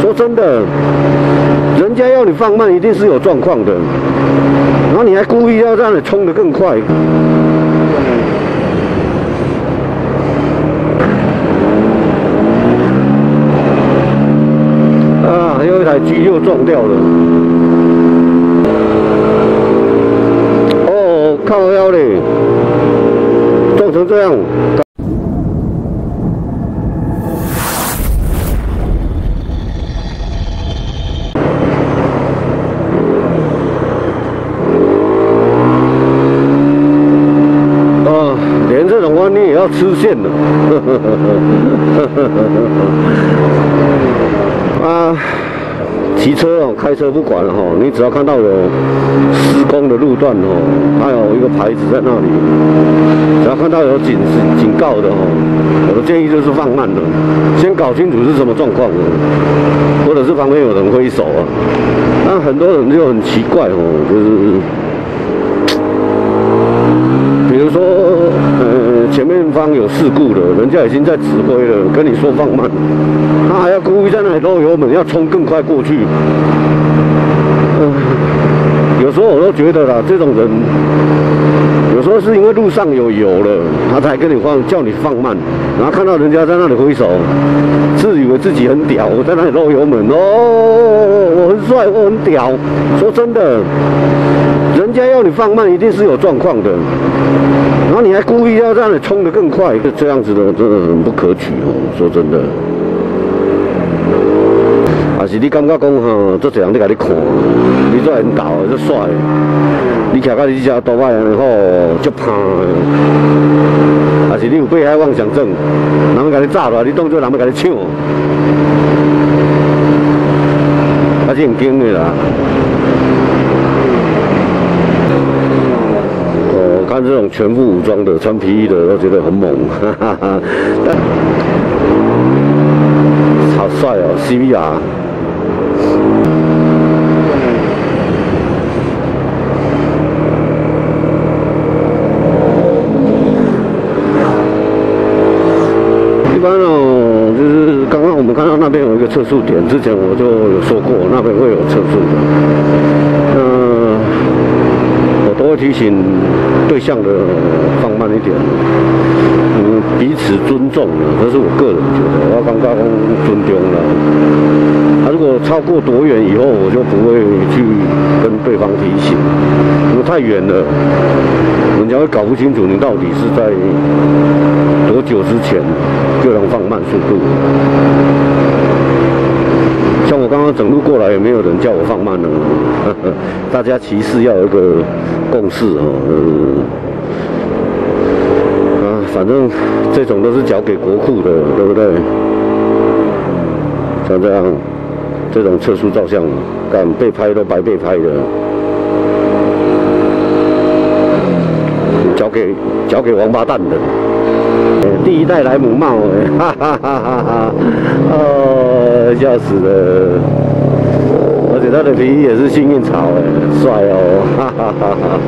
说真的，人家要你放慢，一定是有状况的，然后你还故意要让你冲得更快。啊，还有一台 G6撞掉了。哦，靠腰嘞，撞成这样。这种弯你也要吃线的，啊，骑车哦，开车不管了哈，你只要看到有施工的路段哦，它有一个牌子在那里，只要看到有警告的哦，我的建议就是放慢了，先搞清楚是什么状况哦，或者是旁边有人挥手啊，那很多人就很奇怪哦，就是比如说。前面方有事故了，人家已经在指挥了，跟你说放慢，他还要故意在那里漏油门，要冲更快过去。有时候我都觉得啦，这种人有时候是因为路上有油了，他才跟你叫你放慢，然后看到人家在那里挥手，自以为自己很屌，我在那里漏油门哦，我很帅，我很屌。说真的，人家要你放慢，一定是有状况的。然后你还故意要让你冲得更快，这样子的真的很不可取哦。说真的，还是你感觉讲吼，做这样你甲你看，你做很搞，做帅，你徛到你这多摆然后足怕的，还是你有被害妄想症，人要甲你炸落，你当作人要甲你抢，还是很惊的啦。看这种全副武装的、穿皮衣的，都觉得很猛，哈哈哈。好帅哦 ，CBR。一般哦，就是刚刚我们看到那边有一个测速点，之前我就有说过，那边会有测速的。我都会提醒对象的放慢一点，彼此尊重的，这是我个人觉得，我刚刚尊重了。如果超过多远以后，我就不会去跟对方提醒，因为太远了，人家会搞不清楚你到底是在多久之前就能放慢速度。像我刚刚整路过来，也没有人叫我放慢了，大家骑士要有一个共识哦，反正这种都是交给国库的，对不对？像这样，这种测速照相，干被拍都白被拍的，交给王八蛋的。第一代莱姆帽，哈哈哈哈哈！哦，笑死了！而且他的皮衣也是幸运草，帅哦，哈哈哈哈！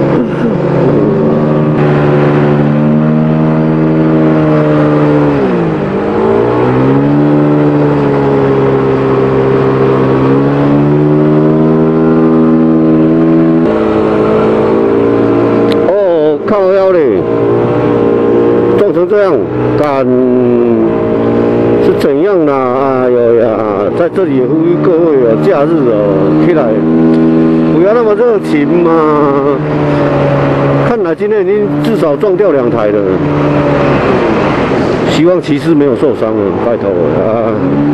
哦，靠腰嘞！撞成这样，干是怎样啦？哎呦呀，在这里呼吁各位哦，假日哦，起来不要那么热情嘛。看来今天已经至少撞掉2台了，希望骑士没有受伤了，拜托啊！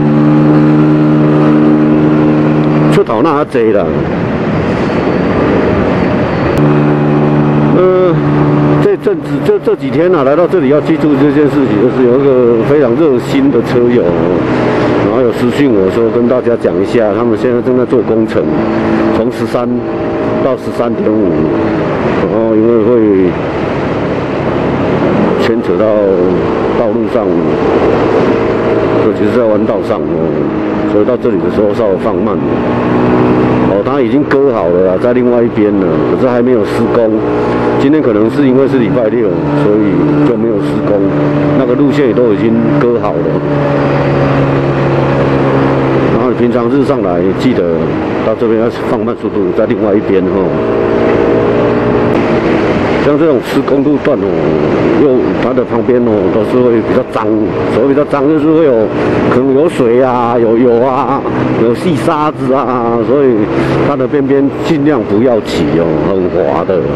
出头那还济啦。这几天啊，来到这里要记住这件事情，就是有一个非常热心的车友，然后有私讯我说跟大家讲一下，他们现在正在做工程，从13到13.5，然后因为会牵扯到道路上，尤其是在弯道上哦，所以到这里的时候稍微放慢。哦，它已经割好了啦，在另外一边了，可是还没有施工。今天可能是因为是礼拜6，所以就没有施工。那个路线也都已经割好了。然后平常日上来，记得到这边要放慢速度，在另外一边像这种施工路段它的旁边都是会比较脏，所谓比较脏就是会有可能有水啊、有油啊、有细沙子啊，所以它的边边尽量不要起很滑的。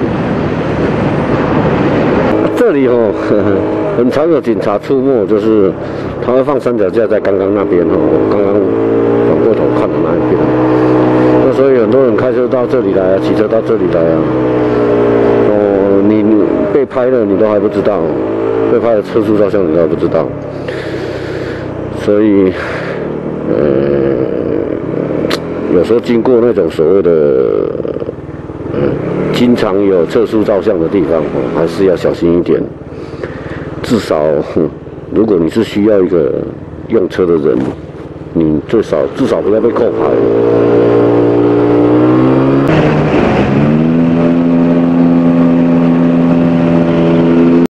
这里很常有警察出没，就是他会放三脚架在刚刚那边刚刚转过头看的那一边。那所以很多人开车到这里来啊，骑车到这里来啊。你被拍了，你都还不知道，被拍的测速照相你都还不知道，所以，有时候经过那种所谓的，经常有测速照相的地方，还是要小心一点。至少，如果你是需要一个用车的人，你至少不要被扣牌。